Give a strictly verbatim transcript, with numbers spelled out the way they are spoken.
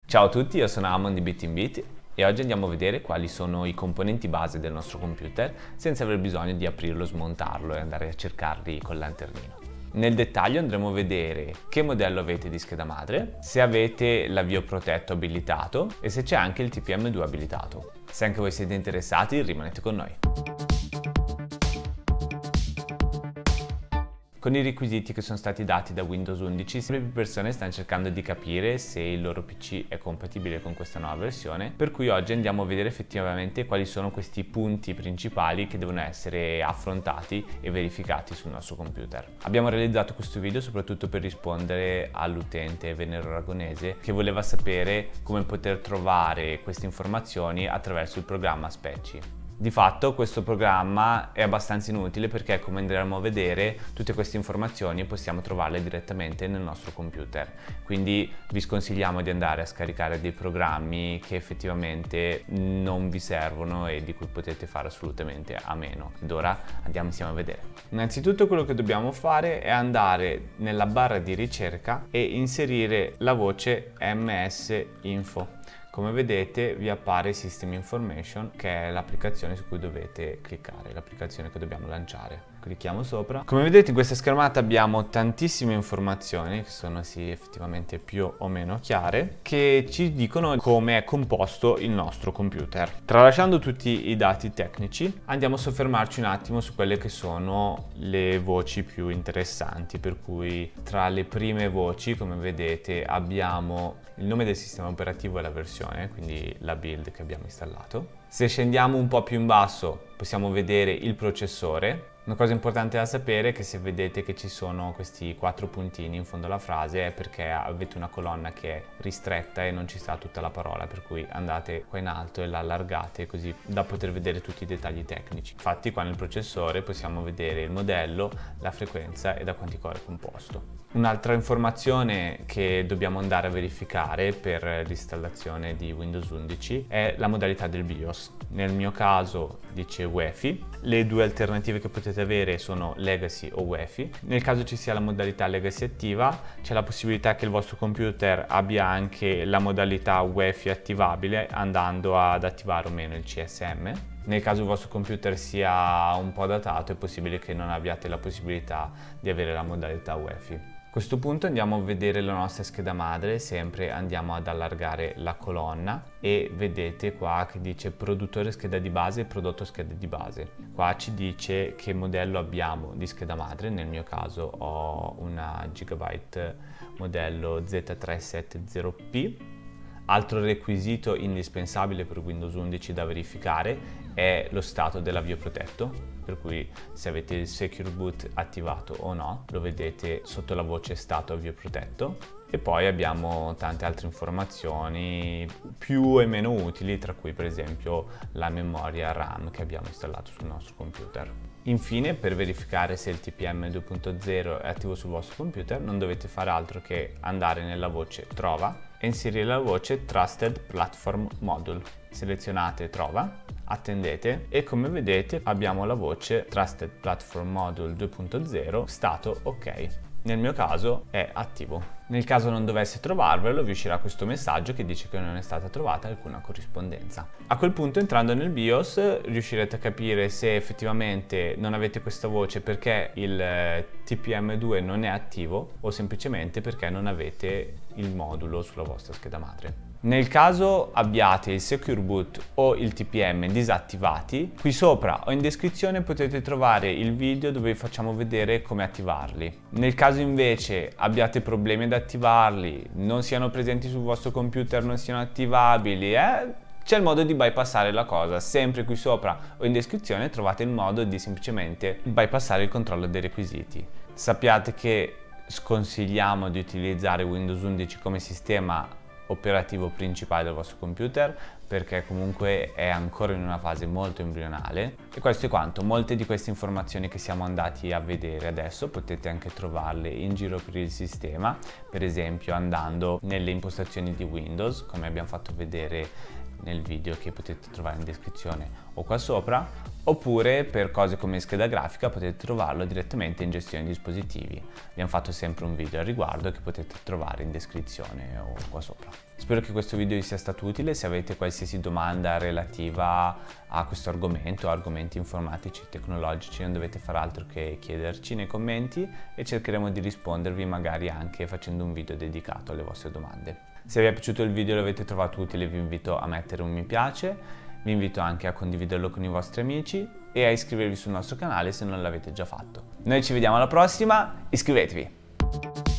Ciao a tutti, io sono Amon di Bit in Bit e oggi andiamo a vedere quali sono i componenti base del nostro computer senza aver bisogno di aprirlo, smontarlo e andare a cercarli col lanternino. Nel dettaglio andremo a vedere che modello avete di scheda madre, se avete l'avvio protetto abilitato e se c'è anche il T P M due abilitato. Se anche voi siete interessati, rimanete con noi. Con i requisiti che sono stati dati da Windows undici, sempre più persone stanno cercando di capire se il loro P C è compatibile con questa nuova versione, per cui oggi andiamo a vedere effettivamente quali sono questi punti principali che devono essere affrontati e verificati sul nostro computer. Abbiamo realizzato questo video soprattutto per rispondere all'utente Venero Aragonese che voleva sapere come poter trovare queste informazioni attraverso il programma Speci. Di fatto questo programma è abbastanza inutile perché, come andremo a vedere, tutte queste informazioni possiamo trovarle direttamente nel nostro computer, quindi vi sconsigliamo di andare a scaricare dei programmi che effettivamente non vi servono e di cui potete fare assolutamente a meno. Ed ora andiamo insieme a vedere. Innanzitutto quello che dobbiamo fare è andare nella barra di ricerca e inserire la voce M S Info. Come vedete vi appare System Information, che è l'applicazione su cui dovete cliccare, l'applicazione che dobbiamo lanciare. Clicchiamo sopra. Come vedete in questa schermata abbiamo tantissime informazioni che sono sì effettivamente più o meno chiare, che ci dicono come è composto il nostro computer. Tralasciando tutti i dati tecnici andiamo a soffermarci un attimo su quelle che sono le voci più interessanti, per cui tra le prime voci, come vedete, abbiamo il nome del sistema operativo e la versione, quindi la build che abbiamo installato. Se scendiamo un po' più in basso possiamo vedere il processore. Una cosa importante da sapere è che se vedete che ci sono questi quattro puntini in fondo alla frase è perché avete una colonna che è ristretta e non ci sta tutta la parola, per cui andate qua in alto e la allargate così da poter vedere tutti i dettagli tecnici. Infatti qua nel processore possiamo vedere il modello, la frequenza e da quanti core è composto. Un'altra informazione che dobbiamo andare a verificare per l'installazione di Windows undici è la modalità del BIOS. Nel mio caso dice UEFI, le due alternative che potete avere sono Legacy o UEFI. Nel caso ci sia la modalità Legacy attiva, c'è la possibilità che il vostro computer abbia anche la modalità UEFI attivabile andando ad attivare o meno il C S M. Nel caso il vostro computer sia un po' datato è possibile che non abbiate la possibilità di avere la modalità UEFI. A questo punto andiamo a vedere la nostra scheda madre, sempre andiamo ad allargare la colonna e vedete qua che dice produttore scheda di base e prodotto scheda di base. Qua ci dice che modello abbiamo di scheda madre, nel mio caso ho una Gigabyte modello Z tre settanta P. Altro requisito indispensabile per Windows undici da verificare è lo stato dell'avvio protetto, per cui se avete il Secure Boot attivato o no, lo vedete sotto la voce stato avvio protetto. E poi abbiamo tante altre informazioni più e meno utili, tra cui per esempio la memoria RAM che abbiamo installato sul nostro computer. Infine, per verificare se il T P M due punto zero è attivo sul vostro computer, non dovete fare altro che andare nella voce Trova e inserire la voce Trusted Platform Module. Selezionate Trova, attendete e come vedete abbiamo la voce Trusted Platform Module due punto zero stato ok. Nel mio caso è attivo. Nel caso non dovesse trovarvelo vi uscirà questo messaggio che dice che non è stata trovata alcuna corrispondenza. A quel punto, entrando nel BIOS, riuscirete a capire se effettivamente non avete questa voce perché il T P M due non è attivo o semplicemente perché non avete il modulo sulla vostra scheda madre. Nel caso abbiate il Secure Boot o il T P M disattivati, qui sopra o in descrizione potete trovare il video dove vi facciamo vedere come attivarli. Nel caso invece abbiate problemi ad attivarli, non siano presenti sul vostro computer, non siano attivabili, eh? C'è il modo di bypassare la cosa. Sempre qui sopra o in descrizione trovate il modo di semplicemente bypassare il controllo dei requisiti. Sappiate che sconsigliamo di utilizzare Windows undici come sistema operativo principale del vostro computer perché comunque è ancora in una fase molto embrionale. E questo è quanto. Molte di queste informazioni che siamo andati a vedere adesso potete anche trovarle in giro per il sistema, per esempio andando nelle impostazioni di Windows, come abbiamo fatto vedere nel video che potete trovare in descrizione o qua sopra, oppure per cose come scheda grafica potete trovarlo direttamente in gestione dispositivi. Abbiamo fatto sempre un video al riguardo che potete trovare in descrizione o qua sopra. Spero che questo video vi sia stato utile. Se avete qualsiasi domanda relativa a questo argomento, argomenti informatici, tecnologici, non dovete fare altro che chiederci nei commenti e cercheremo di rispondervi magari anche facendo un video dedicato alle vostre domande. Se vi è piaciuto il video e lo avete trovato utile, vi invito a mettere un mi piace, vi invito anche a condividerlo con i vostri amici e a iscrivervi sul nostro canale se non l'avete già fatto. Noi ci vediamo alla prossima, iscrivetevi!